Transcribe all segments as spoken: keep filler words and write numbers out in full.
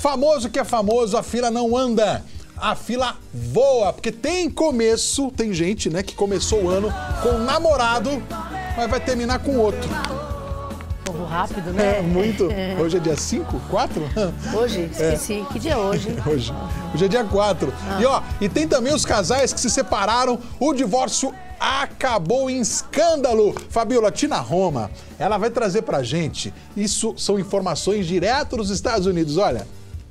Famoso que é famoso, a fila não anda. A fila voa, porque tem começo, tem gente, né, que começou o ano com um namorado, mas vai terminar com outro. Povo rápido, né? É, muito. Hoje é dia cinco? quatro? Hoje? Esqueci. É. Que dia é hoje? Hoje. Hoje é dia quatro. Ah. E ó, e tem também os casais que se separaram, o divórcio acabou em escândalo. Fabiola, Tina Roma, ela vai trazer pra gente, isso são informações direto dos Estados Unidos, olha.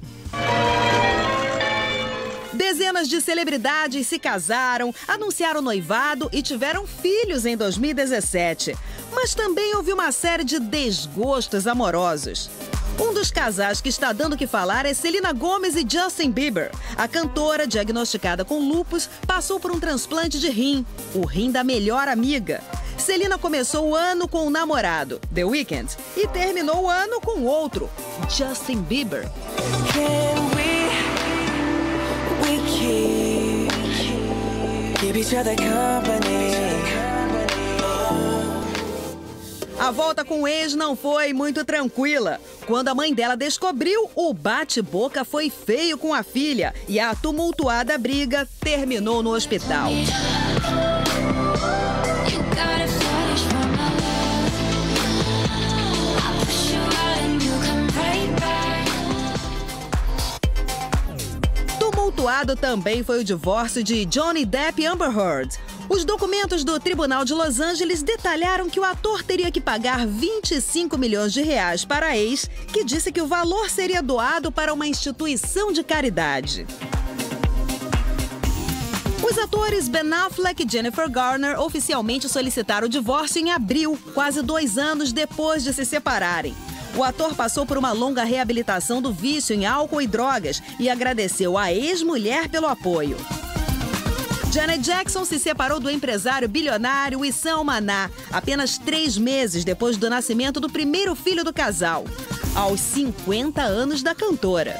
Dezenas de celebridades se casaram, anunciaram noivado e tiveram filhos em dois mil e dezessete. Mas também houve uma série de desgostos amorosos. Um dos casais que está dando o que falar é Selena Gomez e Justin Bieber. A cantora, diagnosticada com lúpus, passou por um transplante de rim, o rim da melhor amiga. Selena começou o ano com um namorado, The Weeknd, e terminou o ano com outro, Justin Bieber. We keep, keep each other company. A volta com o ex não foi muito tranquila. Quando a mãe dela descobriu, o bate-boca foi feio com a filha e a tumultuada briga terminou no hospital. Tumultuado também foi o divórcio de Johnny Depp e Amber Heard. Os documentos do Tribunal de Los Angeles detalharam que o ator teria que pagar vinte e cinco milhões de reais para a ex, que disse que o valor seria doado para uma instituição de caridade. Os atores Ben Affleck e Jennifer Garner oficialmente solicitaram o divórcio em abril, quase dois anos depois de se separarem. O ator passou por uma longa reabilitação do vício em álcool e drogas e agradeceu à ex-mulher pelo apoio. Janet Jackson se separou do empresário bilionário Wissam Maná, apenas três meses depois do nascimento do primeiro filho do casal, aos cinquenta anos da cantora.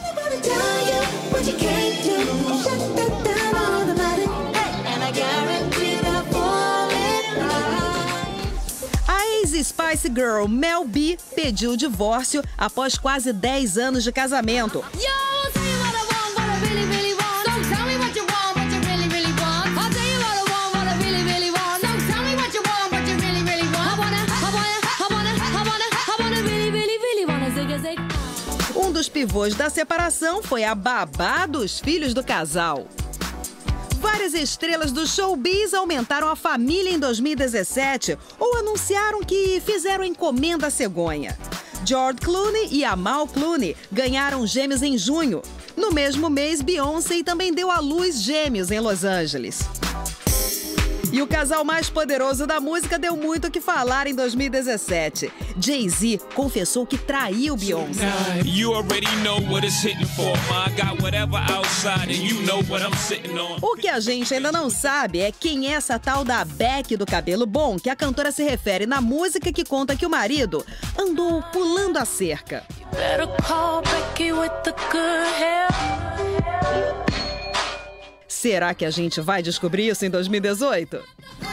A ex-Spice Girl Mel B pediu o divórcio após quase dez anos de casamento. Um dos pivôs da separação foi a babá dos filhos do casal. Várias estrelas do showbiz aumentaram a família em dois mil e dezessete ou anunciaram que fizeram encomenda cegonha. George Clooney e Amal Clooney ganharam gêmeos em junho. No mesmo mês, Beyoncé também deu à luz gêmeos em Los Angeles. E o casal mais poderoso da música deu muito o que falar em dois mil e dezessete. Jay-Z confessou que traiu Beyoncé. O que a gente ainda não sabe é quem é essa tal da Beck do cabelo bom, que a cantora se refere na música que conta que o marido andou pulando a cerca. Será que a gente vai descobrir isso em dois mil e dezoito?